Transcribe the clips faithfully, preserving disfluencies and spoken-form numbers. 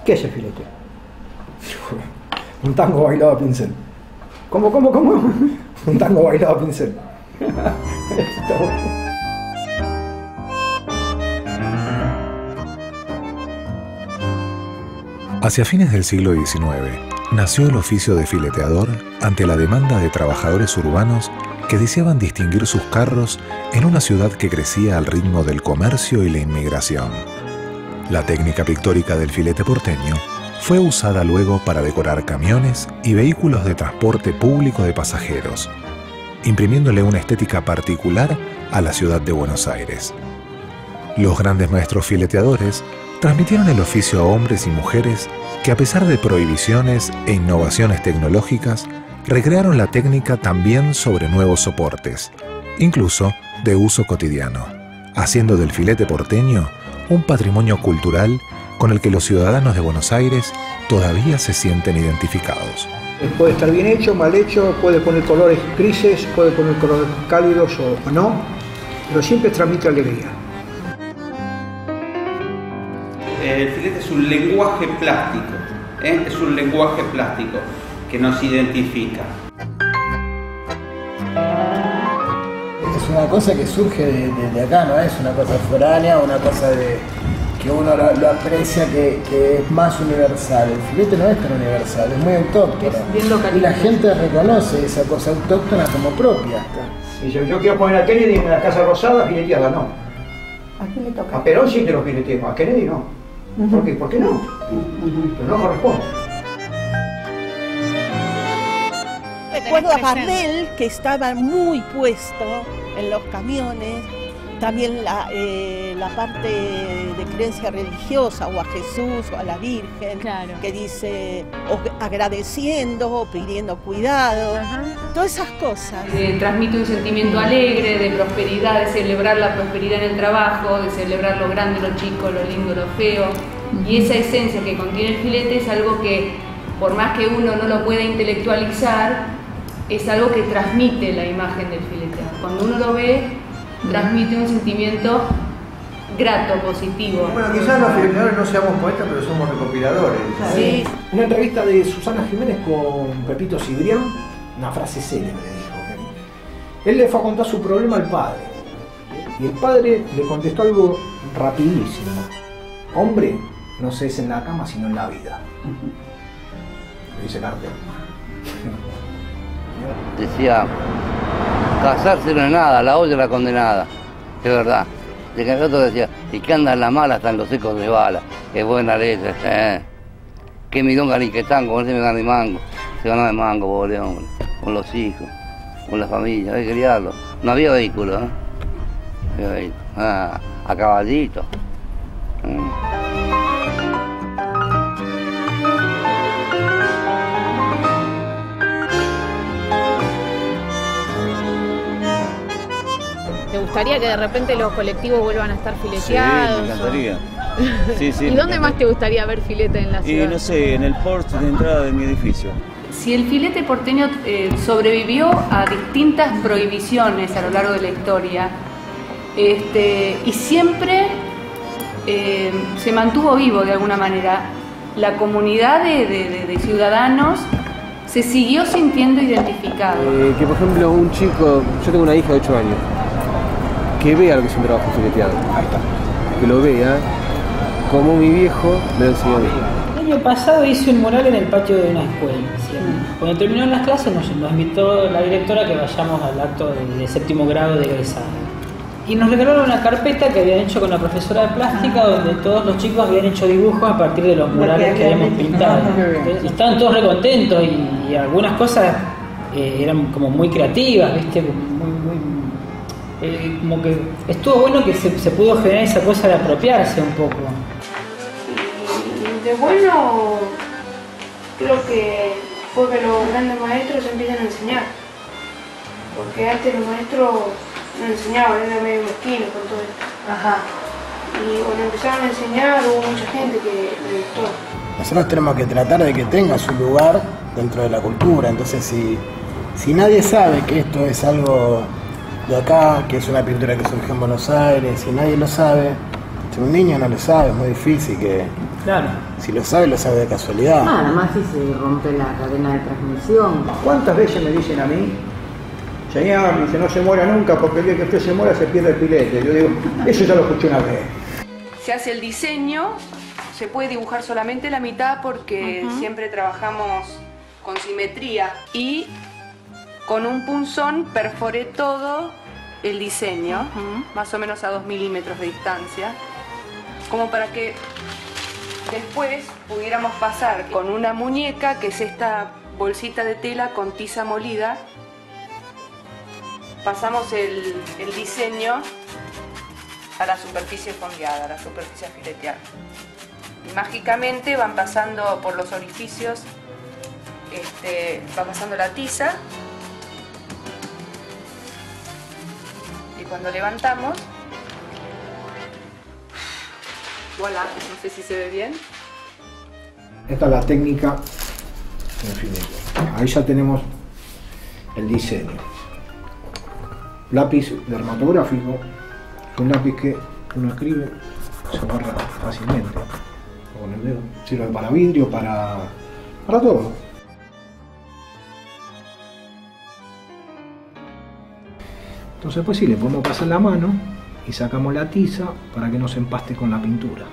¿Qué es el filete? Un tango bailado a pincel. ¿Cómo, cómo, cómo? Un tango bailado a pincel. Está bueno. Hacia fines del siglo diecinueve, nació el oficio de fileteador ante la demanda de trabajadores urbanos que deseaban distinguir sus carros en una ciudad que crecía al ritmo del comercio y la inmigración. La técnica pictórica del filete porteño fue usada luego para decorar camiones y vehículos de transporte público de pasajeros, imprimiéndole una estética particular a la ciudad de Buenos Aires. Los grandes maestros fileteadores transmitieron el oficio a hombres y mujeres que, a pesar de prohibiciones e innovaciones tecnológicas, recrearon la técnica también sobre nuevos soportes, incluso de uso cotidiano, haciendo del filete porteño un patrimonio cultural con el que los ciudadanos de Buenos Aires todavía se sienten identificados. Puede estar bien hecho, mal hecho, puede poner colores grises, puede poner colores cálidos o no, pero siempre transmite alegría. El filete es un lenguaje plástico, ¿eh? es un lenguaje plástico que nos identifica. Es una cosa que surge de, de, de acá, no es una cosa foránea, una cosa de, que uno lo, lo aprecia, que, que es más universal. El filete no es tan universal, es muy autóctono. Y la gente reconoce esa cosa autóctona como propia. Si yo, yo quiero poner a Kennedy en la Casa Rosada, fileteada, no. ¿A quién le toca? A Perón sí te lo fileteamos, a Kennedy no. Uh-huh. ¿Por qué? ¿Por qué no? Uh-huh. Pero no corresponde. Recuerdo a Gardel, que estaba muy puesto en los camiones, también la, eh, la parte de creencia religiosa, o a Jesús o a la Virgen, claro, que dice o agradeciendo o pidiendo cuidado, uh-huh, todas esas cosas. Eh, transmite un sentimiento alegre, de prosperidad, de celebrar la prosperidad en el trabajo, de celebrar lo grande, lo chico, lo lindo, lo feo, uh-huh, y esa esencia que contiene el filete es algo que, por más que uno no lo pueda intelectualizar, es algo que transmite la imagen del fileteado. Cuando uno lo ve, transmite un sentimiento grato, positivo. Bueno, quizás los fileteadores no seamos poetas, pero somos recopiladores. Sí. Una entrevista de Susana Jiménez con Pepito Cibrián, una frase célebre dijo. Él le fue a contar su problema al padre. Y el padre le contestó algo rapidísimo. Hombre, no se es en la cama, sino en la vida. Lo dice Carter. Decía, casarse no es nada, la olla es la condenada, es verdad. De que el otro decía, y que andan las malas están los secos de bala, qué buena leche, eh. Que midonga ni que tango, no se me gana de mango, se gana de mango, pobre hombre, con los hijos, con la familia, hay que criarlo. No había vehículo, ¿eh? Había vehículo. Ah, a caballito. Mm. ¿Te gustaría que de repente los colectivos vuelvan a estar fileteados? Sí, me encantaría. Sí, sí, ¿Y me dónde encantaría. más te gustaría ver filete en la ciudad? Y no sé, en el porche de entrada de mi edificio. Si el filete porteño eh, sobrevivió a distintas prohibiciones a lo largo de la historia, este, y siempre eh, se mantuvo vivo de alguna manera, la comunidad de, de, de, de ciudadanos se siguió sintiendo identificado. Eh, que por ejemplo un chico, yo tengo una hija de ocho años, que vea lo que es un trabajo fileteado, que lo vea como mi viejo me lo enseñó a mí. El año pasado hice un mural en el patio de una escuela. ¿Sí? Cuando terminaron las clases nos, nos invitó la directora a que vayamos al acto de, de séptimo grado de egresado. Y nos regalaron una carpeta que habían hecho con la profesora de plástica, donde todos los chicos habían hecho dibujos a partir de los murales que habíamos pintado. Y estaban todos recontentos y, y algunas cosas eh, eran como muy creativas, ¿viste? Muy, muy, eh, como que estuvo bueno que se, se pudo generar esa cosa de apropiarse un poco. De bueno, creo que fue que los grandes maestros empiezan a enseñar. Porque antes los maestros no enseñaban, eran medio mezquinos con todo esto. Ajá. Y cuando empezaron a enseñar hubo mucha gente que le gustó. Nosotros tenemos que tratar de que tenga su lugar dentro de la cultura. Entonces, si, si nadie sabe que esto es algo de acá, que es una pintura que surgió en Buenos Aires, si nadie lo sabe, Si un niño no lo sabe, es muy difícil que... Claro. Si lo sabe, lo sabe de casualidad. Ah, además si se rompe la cadena de transmisión. ¿Cuántas veces me dicen a mí, señor, dice, no se muera nunca porque el día que usted se muera se pierde el pilete? Yo digo, eso ya lo escuché una vez. Se hace el diseño, se puede dibujar solamente la mitad porque uh-huh. siempre trabajamos con simetría y con un punzón perforé todo el diseño, uh-huh. más o menos a dos milímetros de distancia, como para que después pudiéramos pasar con una muñeca, que es esta bolsita de tela con tiza molida, pasamos el, el diseño a la superficie fondeada, a la superficie fileteada. Y mágicamente van pasando por los orificios, este, va pasando la tiza, y cuando levantamos, voilà, no sé si se ve bien. Esta es la técnica infinita. Ahí ya tenemos el diseño. Lápiz dermatográfico, un lápiz que uno escribe, se borra fácilmente con el dedo. Sirve para vidrio, para, para todo. Entonces pues sí, le podemos pasar la mano y sacamos la tiza para que no se empaste con la pintura.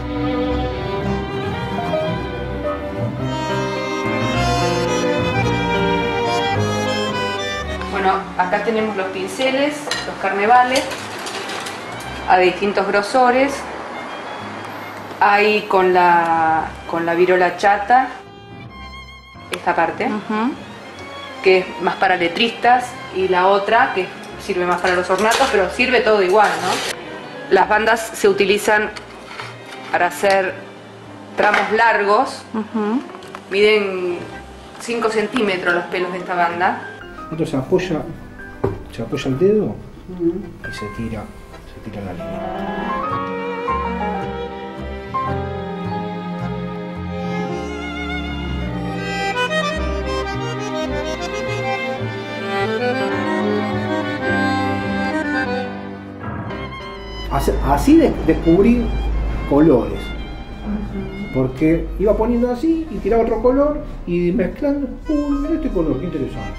Bueno, acá tenemos los pinceles, los carnevales, a distintos grosores. Hay con la, con la virola chata, esta parte, uh-huh. que es más para letristas, y la otra que sirve más para los ornatos, pero sirve todo igual, ¿no? Las bandas se utilizan para hacer tramos largos, uh-huh. miden cinco centímetros los pelos de esta banda. Entonces se apoya, se apoya el dedo uh-huh. y se tira, se tira la línea. Así, así de, descubrí colores, porque iba poniendo así y tiraba otro color y mezclando, uy, mira este color, qué interesante.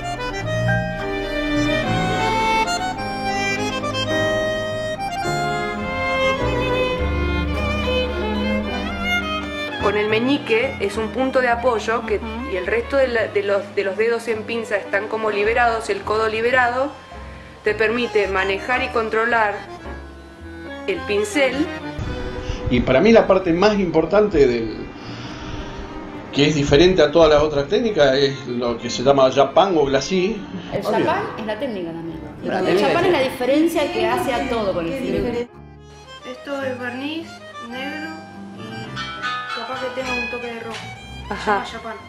Con el meñique es un punto de apoyo que, uh-huh. y el resto de, la, de, los, de los dedos en pinza están como liberados, el codo liberado, te permite manejar y controlar el pincel. Y para mí la parte más importante del que es diferente a todas las otras técnicas es lo que se llama chapán o glacis. El chapán es la técnica también. El chapán es la diferencia que hace a todo con el filete. Esto es barniz negro y capaz que tenga un toque de rojo. Ajá. Se llama chapán.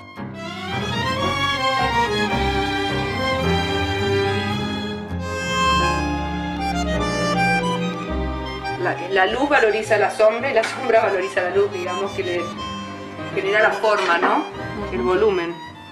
La, la luz valoriza la sombra y la sombra valoriza la luz, digamos, que le genera la forma, ¿no? El volumen.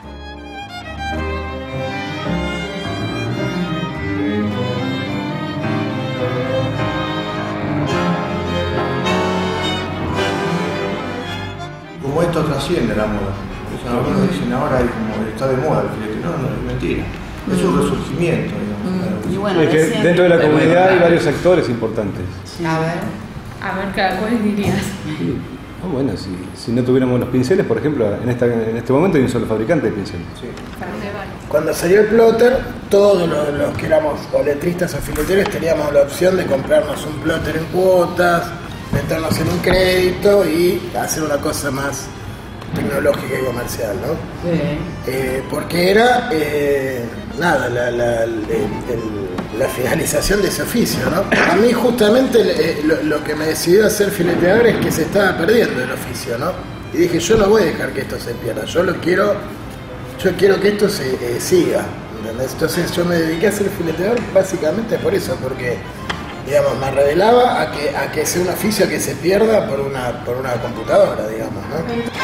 Como esto trasciende la moda. Algunos dicen ahora hay como está de moda el filete. No, no, es mentira. Es un resurgimiento, digamos. Mm. Y bueno, es que decían... dentro de la comunidad hay varios sectores importantes. A ver. A ver, cada cuál dirías. Oh, bueno, si, si no tuviéramos los pinceles, por ejemplo, en, esta, en este momento hay un solo fabricante de pinceles. Sí. Cuando salió el plotter, todos los, los que éramos o letristas o fileteros teníamos la opción de comprarnos un plotter en cuotas, meternos en un crédito y hacer una cosa más tecnológica y comercial, ¿no? Sí. Eh, porque era, eh, nada, la, la, el, el, la finalización de ese oficio, ¿no? A mí justamente eh, lo, lo que me decidió hacer fileteador es que se estaba perdiendo el oficio, ¿no? Y dije, yo no voy a dejar que esto se pierda, yo lo quiero, yo quiero que esto se eh, siga, ¿entendés? Entonces yo me dediqué a ser fileteador básicamente por eso, porque digamos, me revelaba a que, a que sea un oficio que se pierda por una, por una computadora, digamos, ¿no?